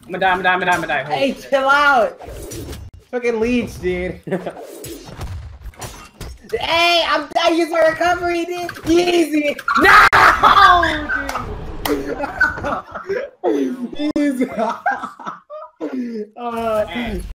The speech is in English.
I'm gonna die. Hey, chill out. Fucking leech, dude. Hey, I used my recovery, dude. Easy. No, dude. Easy.